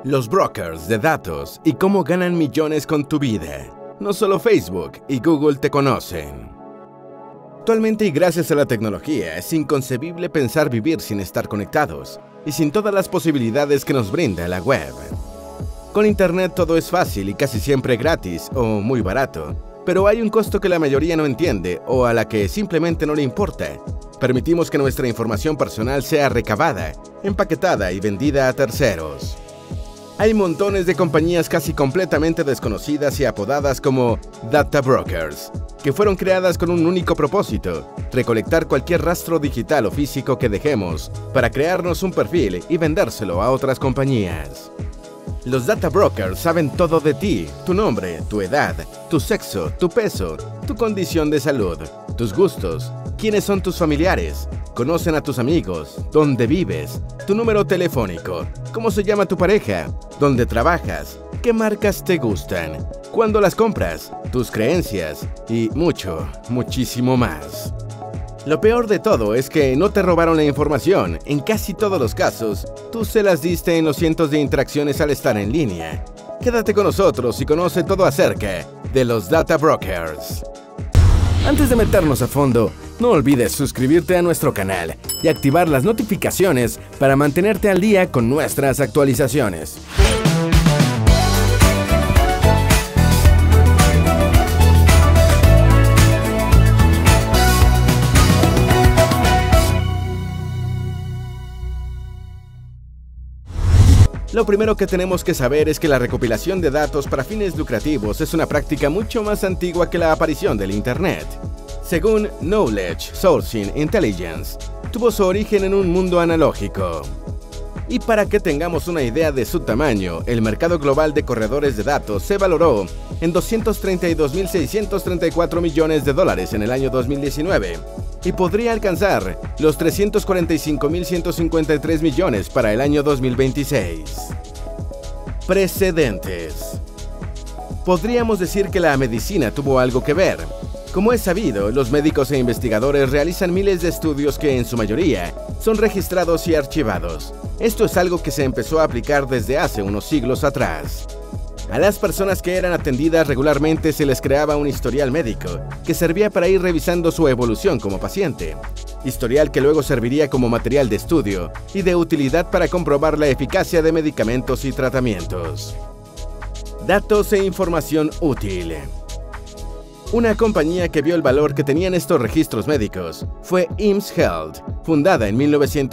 Los brokers de datos y cómo ganan millones con tu vida. No solo Facebook y Google te conocen. Actualmente y gracias a la tecnología, es inconcebible pensar vivir sin estar conectados y sin todas las posibilidades que nos brinda la web. Con Internet todo es fácil y casi siempre gratis o muy barato, pero hay un costo que la mayoría no entiende o a la que simplemente no le importa. Permitimos que nuestra información personal sea recabada, empaquetada y vendida a terceros. Hay montones de compañías casi completamente desconocidas y apodadas como Data Brokers, que fueron creadas con un único propósito: recolectar cualquier rastro digital o físico que dejemos para crearnos un perfil y vendérselo a otras compañías. Los Data Brokers saben todo de ti: tu nombre, tu edad, tu sexo, tu peso, tu condición de salud, tus gustos, quiénes son tus familiares, conocen a tus amigos, dónde vives, tu número telefónico, cómo se llama tu pareja, dónde trabajas, qué marcas te gustan, cuándo las compras, tus creencias y muchísimo más. Lo peor de todo es que no te robaron la información. En casi todos los casos, tú se las diste en los cientos de interacciones al estar en línea. Quédate con nosotros y conoce todo acerca de los Data Brokers. Antes de meternos a fondo, no olvides suscribirte a nuestro canal y activar las notificaciones para mantenerte al día con nuestras actualizaciones. Lo primero que tenemos que saber es que la recopilación de datos para fines lucrativos es una práctica mucho más antigua que la aparición del Internet. Según Knowledge Sourcing Intelligence, tuvo su origen en un mundo analógico. Y para que tengamos una idea de su tamaño, el mercado global de corredores de datos se valoró en $232.634 millones en el año 2019 y podría alcanzar los $345.153 millones para el año 2026. Precedentes. Podríamos decir que la medicina tuvo algo que ver. Como es sabido, los médicos e investigadores realizan miles de estudios que, en su mayoría, son registrados y archivados. Esto es algo que se empezó a aplicar desde hace unos siglos atrás. A las personas que eran atendidas regularmente se les creaba un historial médico, que servía para ir revisando su evolución como paciente. Historial que luego serviría como material de estudio y de utilidad para comprobar la eficacia de medicamentos y tratamientos. Datos e información útil. Una compañía que vio el valor que tenían estos registros médicos fue IMSS Health, fundada en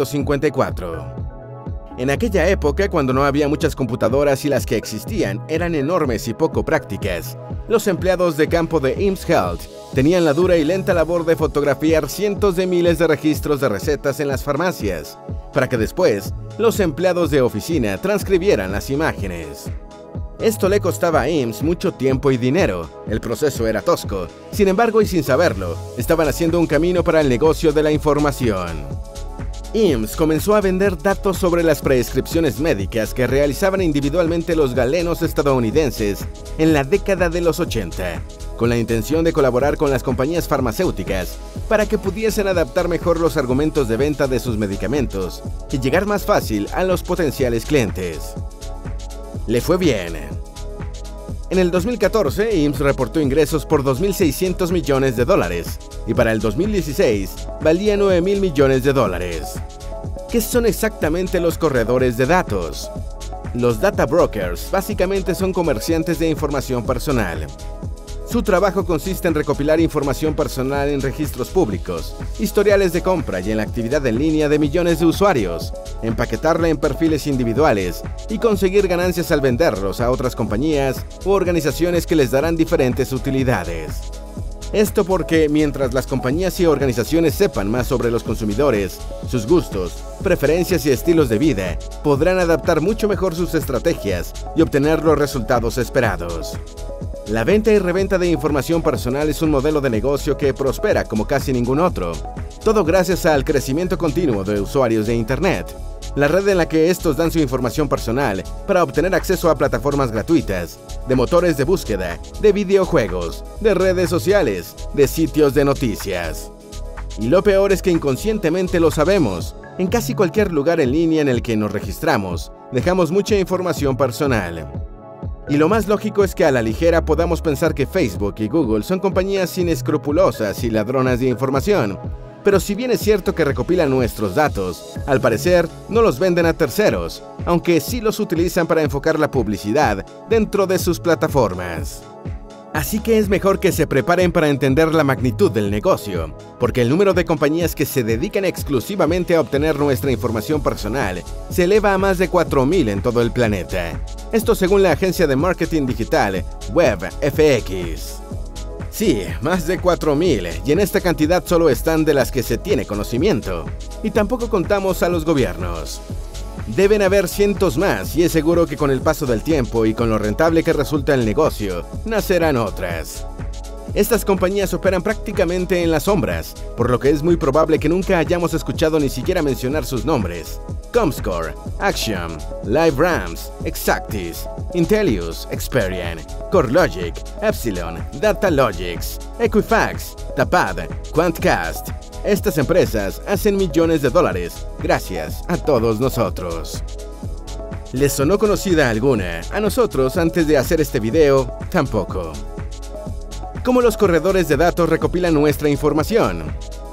1954. En aquella época, cuando no había muchas computadoras y las que existían eran enormes y poco prácticas, los empleados de campo de IMSS Health tenían la dura y lenta labor de fotografiar cientos de miles de registros de recetas en las farmacias, para que después los empleados de oficina transcribieran las imágenes. Esto le costaba a IMSS mucho tiempo y dinero. El proceso era tosco. Sin embargo, y sin saberlo, estaban haciendo un camino para el negocio de la información. IMSS comenzó a vender datos sobre las prescripciones médicas que realizaban individualmente los galenos estadounidenses en la década de los 80, con la intención de colaborar con las compañías farmacéuticas para que pudiesen adaptar mejor los argumentos de venta de sus medicamentos y llegar más fácil a los potenciales clientes. Le fue bien. En el 2014, IMSS reportó ingresos por $2.600 millones y para el 2016 valía $9.000 millones. ¿Qué son exactamente los corredores de datos? Los data brokers básicamente son comerciantes de información personal. Su trabajo consiste en recopilar información personal en registros públicos, historiales de compra y en la actividad en línea de millones de usuarios, empaquetarla en perfiles individuales y conseguir ganancias al venderlos a otras compañías u organizaciones que les darán diferentes utilidades. Esto porque mientras las compañías y organizaciones sepan más sobre los consumidores, sus gustos, preferencias y estilos de vida, podrán adaptar mucho mejor sus estrategias y obtener los resultados esperados. La venta y reventa de información personal es un modelo de negocio que prospera como casi ningún otro, todo gracias al crecimiento continuo de usuarios de Internet, la red en la que estos dan su información personal para obtener acceso a plataformas gratuitas, de motores de búsqueda, de videojuegos, de redes sociales, de sitios de noticias. Y lo peor es que inconscientemente lo sabemos. En casi cualquier lugar en línea en el que nos registramos, dejamos mucha información personal. Y lo más lógico es que a la ligera podamos pensar que Facebook y Google son compañías inescrupulosas y ladronas de información. Pero si bien es cierto que recopilan nuestros datos, al parecer no los venden a terceros, aunque sí los utilizan para enfocar la publicidad dentro de sus plataformas. Así que es mejor que se preparen para entender la magnitud del negocio, porque el número de compañías que se dedican exclusivamente a obtener nuestra información personal se eleva a más de 4.000 en todo el planeta. Esto según la agencia de marketing digital WebFX. Sí, más de 4.000, y en esta cantidad solo están de las que se tiene conocimiento. Y tampoco contamos a los gobiernos. Deben haber cientos más, y es seguro que con el paso del tiempo y con lo rentable que resulta el negocio, nacerán otras. Estas compañías operan prácticamente en las sombras, por lo que es muy probable que nunca hayamos escuchado ni siquiera mencionar sus nombres. Comscore, Axiom, LiveRams, Exactis, Intellius, Experian, CoreLogic, Epsilon, Datalogix, Equifax, Tapad, QuantCast. Estas empresas hacen millones de dólares gracias a todos nosotros. ¿Les sonó conocida alguna? A nosotros, antes de hacer este video, tampoco. ¿Cómo los corredores de datos recopilan nuestra información?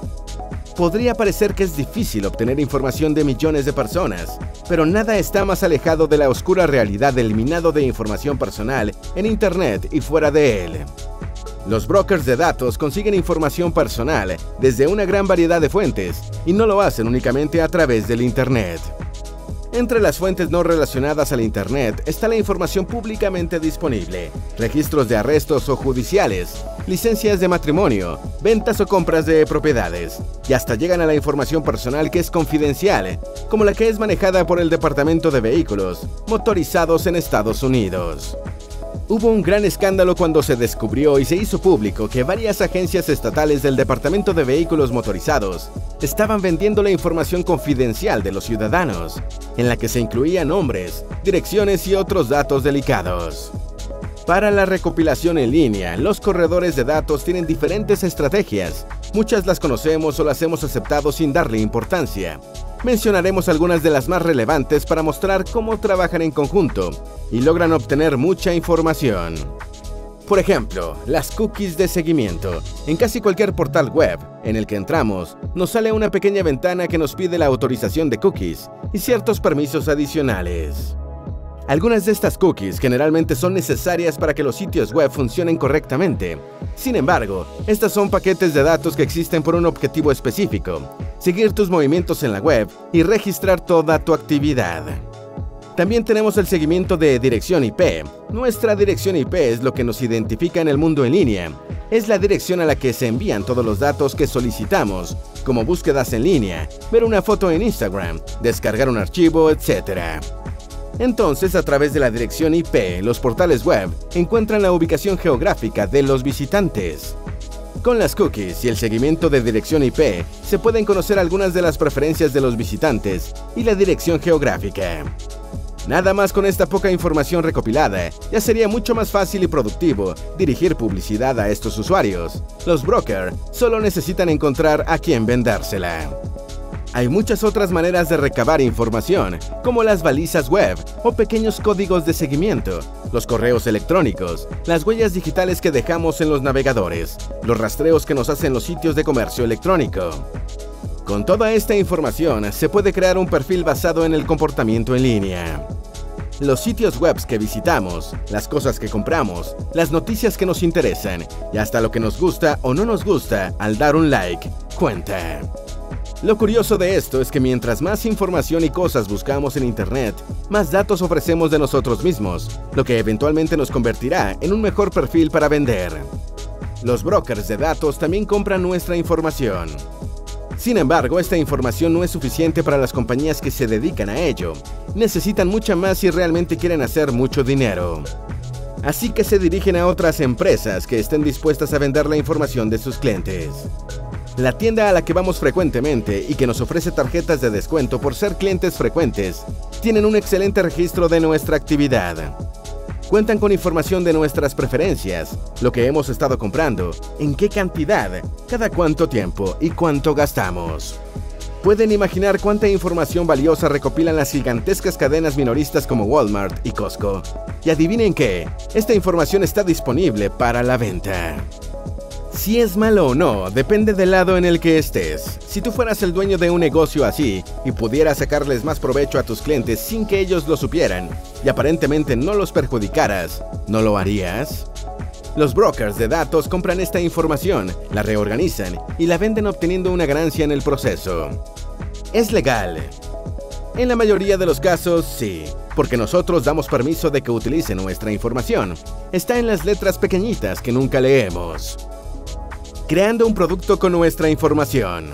Podría parecer que es difícil obtener información de millones de personas, pero nada está más alejado de la oscura realidad del minado de información personal en Internet y fuera de él. Los brokers de datos consiguen información personal desde una gran variedad de fuentes y no lo hacen únicamente a través del Internet. Entre las fuentes no relacionadas al Internet está la información públicamente disponible, registros de arrestos o judiciales, licencias de matrimonio, ventas o compras de propiedades, y hasta llegan a la información personal que es confidencial, como la que es manejada por el Departamento de Vehículos Motorizados en Estados Unidos. Hubo un gran escándalo cuando se descubrió y se hizo público que varias agencias estatales del Departamento de Vehículos Motorizados estaban vendiendo la información confidencial de los ciudadanos, en la que se incluían nombres, direcciones y otros datos delicados. Para la recopilación en línea, los corredores de datos tienen diferentes estrategias. Muchas las conocemos o las hemos aceptado sin darle importancia. Mencionaremos algunas de las más relevantes para mostrar cómo trabajan en conjunto y logran obtener mucha información. Por ejemplo, las cookies de seguimiento. En casi cualquier portal web en el que entramos, nos sale una pequeña ventana que nos pide la autorización de cookies y ciertos permisos adicionales. Algunas de estas cookies generalmente son necesarias para que los sitios web funcionen correctamente. Sin embargo, estas son paquetes de datos que existen por un objetivo específico: seguir tus movimientos en la web y registrar toda tu actividad. También tenemos el seguimiento de dirección IP. Nuestra dirección IP es lo que nos identifica en el mundo en línea. Es la dirección a la que se envían todos los datos que solicitamos, como búsquedas en línea, ver una foto en Instagram, descargar un archivo, etc. Entonces, a través de la dirección IP, los portales web encuentran la ubicación geográfica de los visitantes. Con las cookies y el seguimiento de dirección IP, se pueden conocer algunas de las preferencias de los visitantes y la dirección geográfica. Nada más con esta poca información recopilada, ya sería mucho más fácil y productivo dirigir publicidad a estos usuarios. Los brokers solo necesitan encontrar a quién vendérsela. Hay muchas otras maneras de recabar información, como las balizas web o pequeños códigos de seguimiento, los correos electrónicos, las huellas digitales que dejamos en los navegadores, los rastreos que nos hacen los sitios de comercio electrónico. Con toda esta información se puede crear un perfil basado en el comportamiento en línea. Los sitios web que visitamos, las cosas que compramos, las noticias que nos interesan y hasta lo que nos gusta o no nos gusta al dar un like, cuenta. Lo curioso de esto es que mientras más información y cosas buscamos en Internet, más datos ofrecemos de nosotros mismos, lo que eventualmente nos convertirá en un mejor perfil para vender. Los brokers de datos también compran nuestra información. Sin embargo, esta información no es suficiente para las compañías que se dedican a ello. Necesitan mucha más si realmente quieren hacer mucho dinero. Así que se dirigen a otras empresas que estén dispuestas a vender la información de sus clientes. La tienda a la que vamos frecuentemente y que nos ofrece tarjetas de descuento por ser clientes frecuentes, tienen un excelente registro de nuestra actividad. Cuentan con información de nuestras preferencias, lo que hemos estado comprando, en qué cantidad, cada cuánto tiempo y cuánto gastamos. Pueden imaginar cuánta información valiosa recopilan las gigantescas cadenas minoristas como Walmart y Costco. Y adivinen qué, esta información está disponible para la venta. Si es malo o no, depende del lado en el que estés. Si tú fueras el dueño de un negocio así y pudieras sacarles más provecho a tus clientes sin que ellos lo supieran y aparentemente no los perjudicaras, ¿no lo harías? Los brokers de datos compran esta información, la reorganizan y la venden obteniendo una ganancia en el proceso. ¿Es legal? En la mayoría de los casos, sí, porque nosotros damos permiso de que utilicen nuestra información. Está en las letras pequeñitas que nunca leemos. Creando un producto con nuestra información.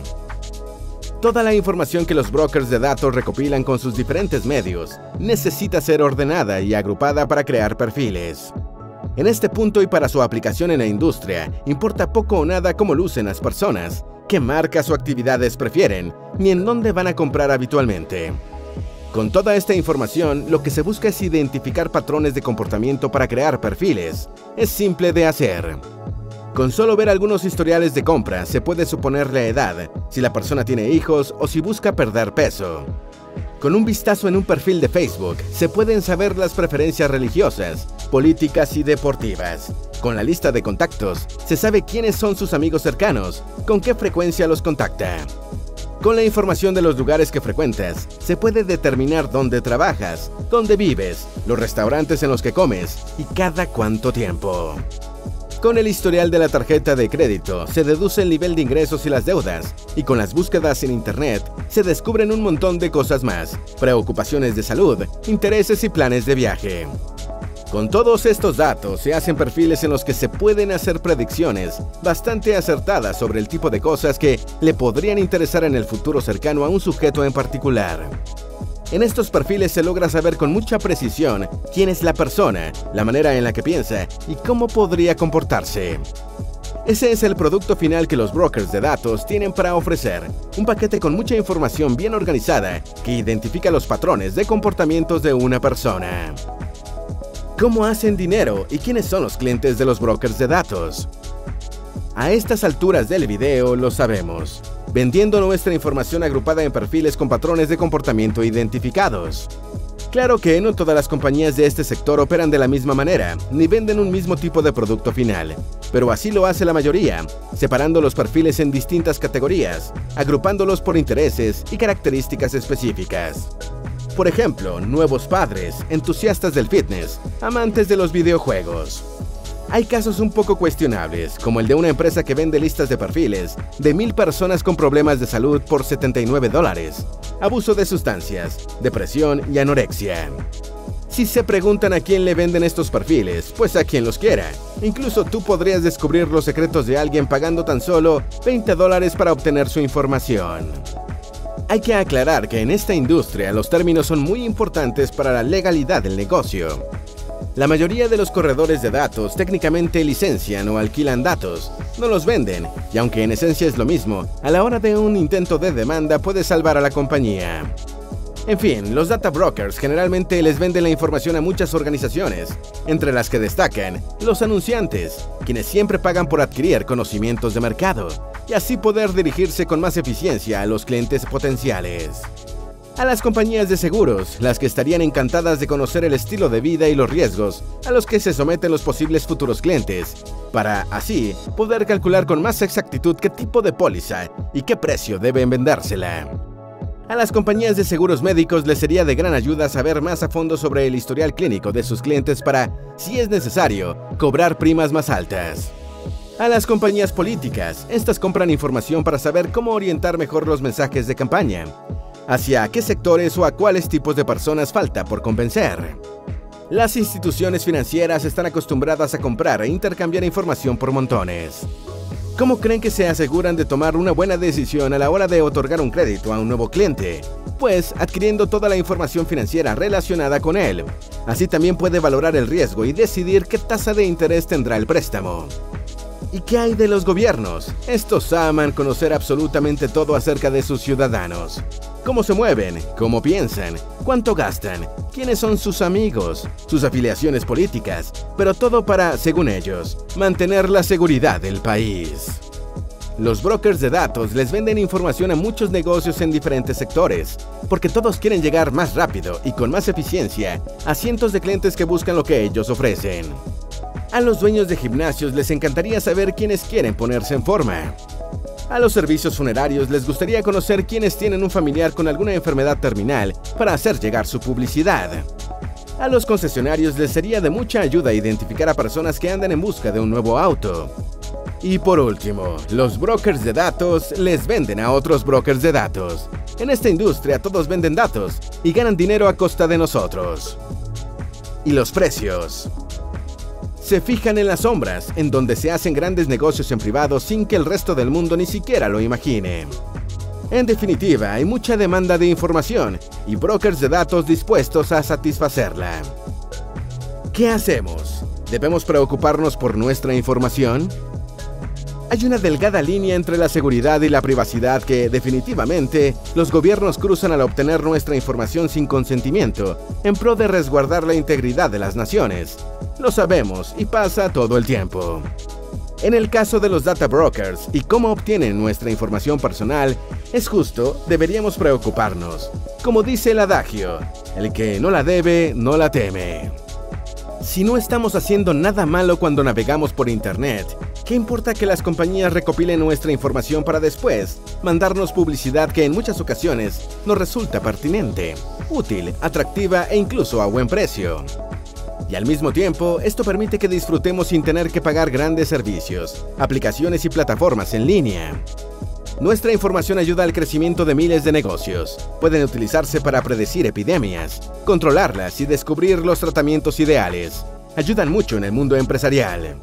Toda la información que los brokers de datos recopilan con sus diferentes medios necesita ser ordenada y agrupada para crear perfiles. En este punto y para su aplicación en la industria, importa poco o nada cómo lucen las personas, qué marcas o actividades prefieren, ni en dónde van a comprar habitualmente. Con toda esta información, lo que se busca es identificar patrones de comportamiento para crear perfiles. Es simple de hacer. Con solo ver algunos historiales de compra se puede suponer la edad, si la persona tiene hijos o si busca perder peso. Con un vistazo en un perfil de Facebook se pueden saber las preferencias religiosas, políticas y deportivas. Con la lista de contactos se sabe quiénes son sus amigos cercanos, con qué frecuencia los contacta. Con la información de los lugares que frecuentas, se puede determinar dónde trabajas, dónde vives, los restaurantes en los que comes y cada cuánto tiempo. Con el historial de la tarjeta de crédito se deduce el nivel de ingresos y las deudas, y con las búsquedas en Internet se descubren un montón de cosas más, preocupaciones de salud, intereses y planes de viaje. Con todos estos datos se hacen perfiles en los que se pueden hacer predicciones bastante acertadas sobre el tipo de cosas que le podrían interesar en el futuro cercano a un sujeto en particular. En estos perfiles se logra saber con mucha precisión quién es la persona, la manera en la que piensa y cómo podría comportarse. Ese es el producto final que los brokers de datos tienen para ofrecer, un paquete con mucha información bien organizada que identifica los patrones de comportamientos de una persona. ¿Cómo hacen dinero y quiénes son los clientes de los brokers de datos? A estas alturas del video lo sabemos, vendiendo nuestra información agrupada en perfiles con patrones de comportamiento identificados. Claro que no todas las compañías de este sector operan de la misma manera, ni venden un mismo tipo de producto final, pero así lo hace la mayoría, separando los perfiles en distintas categorías, agrupándolos por intereses y características específicas. Por ejemplo, nuevos padres, entusiastas del fitness, amantes de los videojuegos. Hay casos un poco cuestionables, como el de una empresa que vende listas de perfiles de 1000 personas con problemas de salud por $79, abuso de sustancias, depresión y anorexia. Si se preguntan a quién le venden estos perfiles, pues a quien los quiera. Incluso tú podrías descubrir los secretos de alguien pagando tan solo $20 para obtener su información. Hay que aclarar que en esta industria los términos son muy importantes para la legalidad del negocio. La mayoría de los corredores de datos técnicamente licencian o alquilan datos, no los venden, y aunque en esencia es lo mismo, a la hora de un intento de demanda puede salvar a la compañía. En fin, los data brokers generalmente les venden la información a muchas organizaciones, entre las que destacan los anunciantes, quienes siempre pagan por adquirir conocimientos de mercado, y así poder dirigirse con más eficiencia a los clientes potenciales. A las compañías de seguros, las que estarían encantadas de conocer el estilo de vida y los riesgos a los que se someten los posibles futuros clientes, para, así, poder calcular con más exactitud qué tipo de póliza y qué precio deben vendérsela. A las compañías de seguros médicos les sería de gran ayuda saber más a fondo sobre el historial clínico de sus clientes para, si es necesario, cobrar primas más altas. A las compañías políticas, estas compran información para saber cómo orientar mejor los mensajes de campaña, hacia qué sectores o a cuáles tipos de personas falta por convencer. Las instituciones financieras están acostumbradas a comprar e intercambiar información por montones. ¿Cómo creen que se aseguran de tomar una buena decisión a la hora de otorgar un crédito a un nuevo cliente? Pues adquiriendo toda la información financiera relacionada con él. Así también puede valorar el riesgo y decidir qué tasa de interés tendrá el préstamo. ¿Y qué hay de los gobiernos? Estos aman conocer absolutamente todo acerca de sus ciudadanos. cómo se mueven, cómo piensan, cuánto gastan, quiénes son sus amigos, sus afiliaciones políticas, pero todo para, según ellos, mantener la seguridad del país. Los brokers de datos les venden información a muchos negocios en diferentes sectores, porque todos quieren llegar más rápido y con más eficiencia a cientos de clientes que buscan lo que ellos ofrecen. A los dueños de gimnasios les encantaría saber quiénes quieren ponerse en forma. A los servicios funerarios les gustaría conocer quiénes tienen un familiar con alguna enfermedad terminal para hacer llegar su publicidad. A los concesionarios les sería de mucha ayuda identificar a personas que andan en busca de un nuevo auto. Y por último, los brokers de datos les venden a otros brokers de datos. En esta industria todos venden datos y ganan dinero a costa de nosotros. Y los precios. Se fijan en las sombras, en donde se hacen grandes negocios en privado sin que el resto del mundo ni siquiera lo imagine. En definitiva, hay mucha demanda de información y brokers de datos dispuestos a satisfacerla. ¿Qué hacemos? ¿Debemos preocuparnos por nuestra información? Hay una delgada línea entre la seguridad y la privacidad que, definitivamente, los gobiernos cruzan al obtener nuestra información sin consentimiento, en pro de resguardar la integridad de las naciones. Lo sabemos y pasa todo el tiempo. En el caso de los data brokers y cómo obtienen nuestra información personal, es justo, deberíamos preocuparnos. Como dice el adagio, el que no la debe, no la teme. Si no estamos haciendo nada malo cuando navegamos por Internet, ¿qué importa que las compañías recopilen nuestra información para después mandarnos publicidad que en muchas ocasiones nos resulta pertinente, útil, atractiva e incluso a buen precio? Y al mismo tiempo, esto permite que disfrutemos sin tener que pagar grandes servicios, aplicaciones y plataformas en línea. Nuestra información ayuda al crecimiento de miles de negocios. Pueden utilizarse para predecir epidemias, controlarlas y descubrir los tratamientos ideales. Ayudan mucho en el mundo empresarial.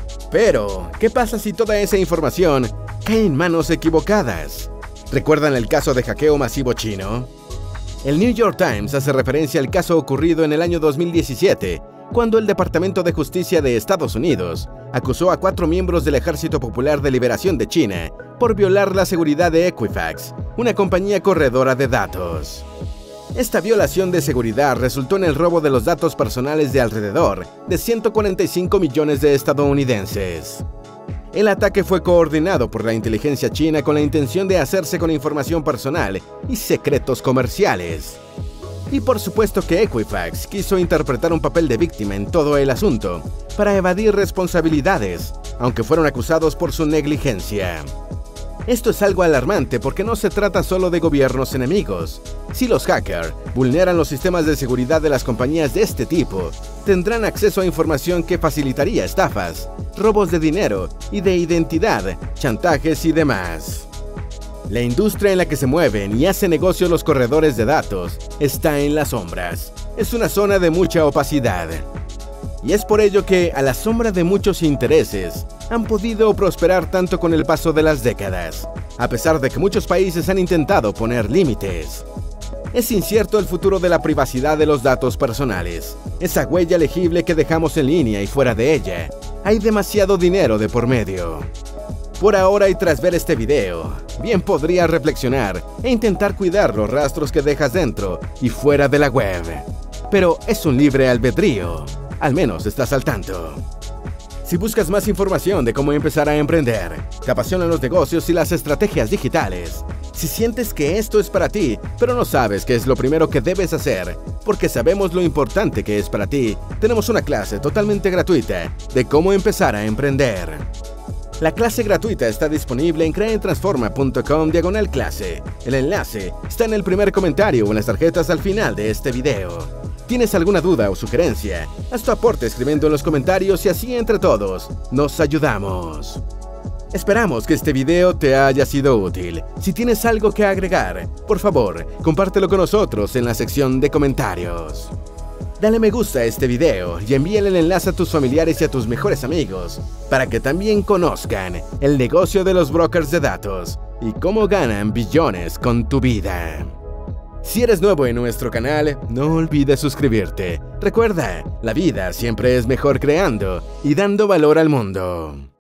Pero, ¿qué pasa si toda esa información cae en manos equivocadas? ¿Recuerdan el caso de hackeo masivo chino? El New York Times hace referencia al caso ocurrido en el año 2017, cuando el Departamento de Justicia de Estados Unidos acusó a 4 miembros del Ejército Popular de Liberación de China por violar la seguridad de Equifax, una compañía corredora de datos. Esta violación de seguridad resultó en el robo de los datos personales de alrededor de 145 millones de estadounidenses. El ataque fue coordinado por la inteligencia china con la intención de hacerse con información personal y secretos comerciales. Y por supuesto que Equifax quiso interpretar un papel de víctima en todo el asunto para evadir responsabilidades, aunque fueron acusados por su negligencia. Esto es algo alarmante porque no se trata solo de gobiernos enemigos. Si los hackers vulneran los sistemas de seguridad de las compañías de este tipo, tendrán acceso a información que facilitaría estafas, robos de dinero y de identidad, chantajes y demás. La industria en la que se mueven y hacen negocio los corredores de datos está en las sombras. Es una zona de mucha opacidad. Y es por ello que, a la sombra de muchos intereses, han podido prosperar tanto con el paso de las décadas, a pesar de que muchos países han intentado poner límites. Es incierto el futuro de la privacidad de los datos personales, esa huella legible que dejamos en línea y fuera de ella. Hay demasiado dinero de por medio. Por ahora y tras ver este video, bien podrías reflexionar e intentar cuidar los rastros que dejas dentro y fuera de la web. Pero es un libre albedrío, al menos estás al tanto. Si buscas más información de cómo empezar a emprender, te apasionan los negocios y las estrategias digitales, si sientes que esto es para ti, pero no sabes qué es lo primero que debes hacer, porque sabemos lo importante que es para ti, tenemos una clase totalmente gratuita de cómo empezar a emprender. La clase gratuita está disponible en creaentransforma.com/clase. El enlace está en el primer comentario o en las tarjetas al final de este video. ¿Tienes alguna duda o sugerencia? Haz tu aporte escribiendo en los comentarios y así entre todos nos ayudamos. Esperamos que este video te haya sido útil. Si tienes algo que agregar, por favor, compártelo con nosotros en la sección de comentarios. Dale me gusta a este video y envíale el enlace a tus familiares y a tus mejores amigos para que también conozcan el negocio de los brokers de datos y cómo ganan billones con tu vida. Si eres nuevo en nuestro canal, no olvides suscribirte. Recuerda, la vida siempre es mejor creando y dando valor al mundo.